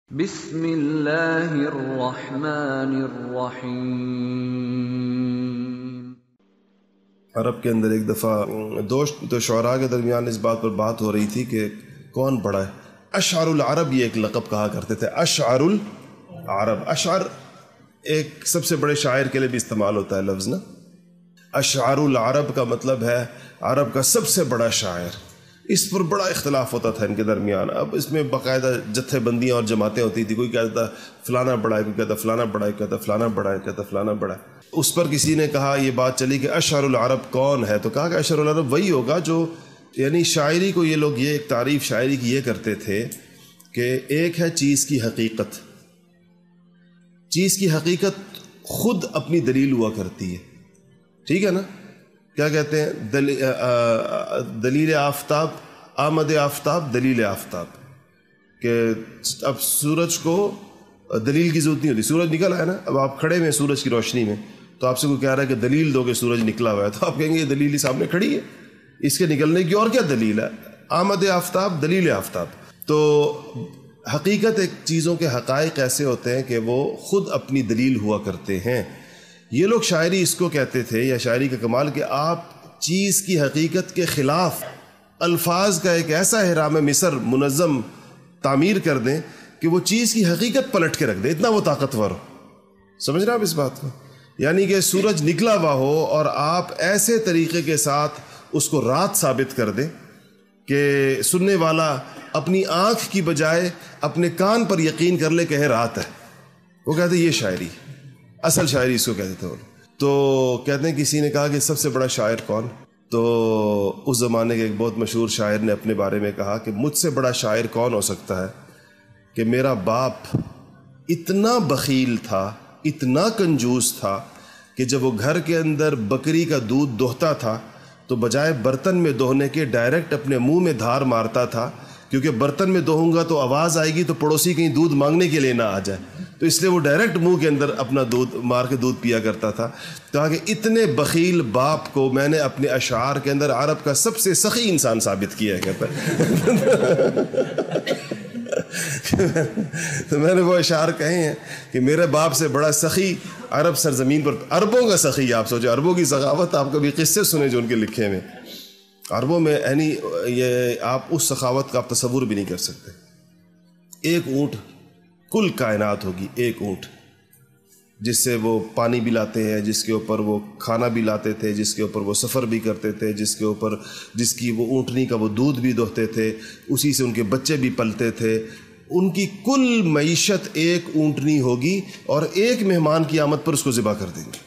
بسم اللہ الرحمن الرحیم۔ عرب کے اندر ایک دفعہ دو شعراء کے درمیان اس بات پر بات ہو رہی تھی کہ کون بڑا ہے۔ اشعر العرب یہ ایک لقب کہا کرتے تھے، اشعر العرب۔ اشعر ایک سب سے بڑے شاعر کے لیے بھی استعمال ہوتا ہے لفظ نا۔ اشعر العرب کا مطلب ہے عرب کا سب سے بڑا شاعر۔ اس پر بڑا اختلاف ہوتا تھا ان کے درمیان۔ اب اس میں باقاعدہ جتھے بندیاں اور جماعتیں ہوتی تھی، کوئی کہتا فلانا بڑا ہے، کوئی کہتا فلانا بڑا ہے، کوئی کہتا فلانا بڑا ہے، کہتا فلانا بڑا ہے۔ اس پر کسی نے کہا، یہ بات چلی کہ اشعر العرب کون ہے، تو کہا کہ اشعر العرب وہی ہوگا جو، یعنی شاعری کو یہ لوگ یہ ایک تعریف شاعری کی یہ کرتے تھے کہ ایک ہے چیز کی حقیقت، چیز کی حقیقت خود اپنی دلیل ہوا کرتی ہے، ٹھیک ہے نا۔ کیا کہتے ہیں؟ دلیل آفتاب، آمد آفتاب، دلیل آفتاب، کہ اب سورج کو دلیل کی ضرورت نہیں ہوتی، سورج نکل آیا نا، اب آپ کھڑے ہیں سورج کی روشنی میں، تو آپ سے کوئی کہہ رہا ہے کہ دلیل دو کہ سورج نکلا ہوا ہے، تو آپ کہیں گے یہ دلیل ہی سامنے کھڑی ہے، اس کے نکلنے کی اور کیا دلیل ہے؟ آمد آفتاب، دلیل آفتاب۔ تو حقیقت ایک چیزوں کے حقائق ایسے ہوتے ہیں کہ وہ خود اپنی دلیل ہوا کرتے ہیں۔ یہ لوگ شاعری اس کو کہتے تھے، یا شاعری کا کمال، کہ آپ چیز کی حقیقت کے خلاف الفاظ کا ایک ایسا احرام مصر منظم تعمیر کر دیں کہ وہ چیز کی حقیقت پلٹ کے رکھ دے، اتنا وہ طاقتور ہو۔ سمجھ رہے آپ اس بات کو؟ یعنی کہ سورج نکلا ہوا ہو اور آپ ایسے طریقے کے ساتھ اس کو رات ثابت کر دیں کہ سننے والا اپنی آنکھ کی بجائے اپنے کان پر یقین کر لے کہ رات ہے۔ وہ کہتے ہیں یہ شاعری، اصل شاعری اس کو کہتے تھے وہ۔ تو کہتے ہیں کسی نے کہا کہ سب سے بڑا شاعر کون؟ تو اس زمانے کے ایک بہت مشہور شاعر نے اپنے بارے میں کہا کہ مجھ سے بڑا شاعر کون ہو سکتا ہے کہ میرا باپ اتنا بخیل تھا، اتنا کنجوس تھا کہ جب وہ گھر کے اندر بکری کا دودھ دوہتا تھا تو بجائے برتن میں دوہنے کے ڈائریکٹ اپنے منہ میں دھار مارتا تھا، کیونکہ برتن میں دوہوں گا تو آواز آئے گی تو پڑوسی کہیں دودھ مانگنے کے لیے نہ آ جائے، تو اس لیے وہ ڈائریکٹ منہ کے اندر اپنا دودھ مار کے دودھ پیا کرتا تھا۔ کہا کہ اتنے بخیل باپ کو میں نے اپنے اشعار کے اندر عرب کا سب سے سخی انسان ثابت کیا ہے، کہتا ہے۔ تو میں نے وہ اشعار کہے ہیں کہ میرے باپ سے بڑا سخی عرب سرزمین پر، عربوں کا سخی، آپ سوچیں عربوں کی سخاوت، آپ کبھی قصے سنے جو ان کے لکھے ہوئے عربوں میں، یعنی یہ آپ اس سخاوت کا آپ تصور بھی نہیں کر سکتے۔ ایک اونٹ، کل کائنات ہوگی ایک اونٹ، جس سے وہ پانی بھی لاتے ہیں، جس کے اوپر وہ کھانا بھی لاتے تھے، جس کے اوپر وہ سفر بھی کرتے تھے، جس کی وہ اونٹنی کا وہ دودھ بھی دوہتے تھے، اسی سے ان کے بچے بھی پلتے تھے۔ ان کی کل معیشت ایک اونٹنی ہوگی، اور ایک مہمان کی آمد پر اس کو ذبح کر دیں گے،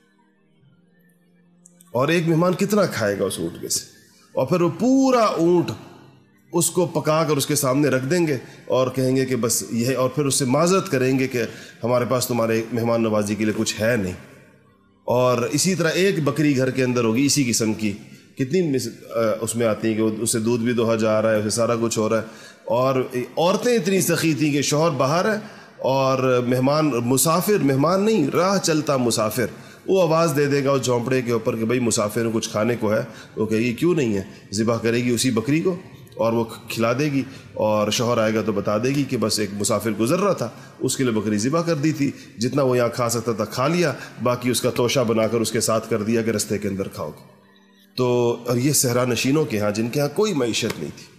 اور ایک مہمان کتنا کھائے گا اس اونٹ میں سے، اور پھر وہ پورا اونٹ اس کو پکا کر اس کے سامنے رکھ دیں گے اور کہیں گے کہ بس یہ ہے، اور پھر اس سے معذرت کریں گے کہ ہمارے پاس تمہارے مہمان نوازی کے لیے کچھ ہے نہیں۔ اور اسی طرح ایک بکری گھر کے اندر ہوگی اسی قسم کی، کتنی اس میں آتی ہیں کہ اسے دودھ بھی دوہا جا رہا ہے، اسے سارا کچھ ہو رہا ہے، اور عورتیں اتنی سخی تھیں کہ شوہر باہر ہے اور مہمان، مسافر، مہمان نہیں، راہ چلتا مسافر، وہ آواز دے دے گا اس جھونپڑے کے اوپر کہ بھئی مسافر کچھ کھانے کو ہے، وہ کہے گی کیوں نہیں ہے، ذبح کرے گی اسی بکری کو اور وہ کھلا دے گی، اور شوہر آئے گا تو بتا دے گی کہ بس ایک مسافر گزر رہا تھا، اس کے لیے بکری ذبح کر دی تھی، جتنا وہ یہاں کھا سکتا تھا کھا لیا، باقی اس کا توشہ بنا کر اس کے ساتھ کر دیا کہ رستے کے اندر کھاؤ گے۔ تو اور یہ صحرا نشینوں کے ہاں، جن کے ہاں کوئی معیشت نہیں تھی،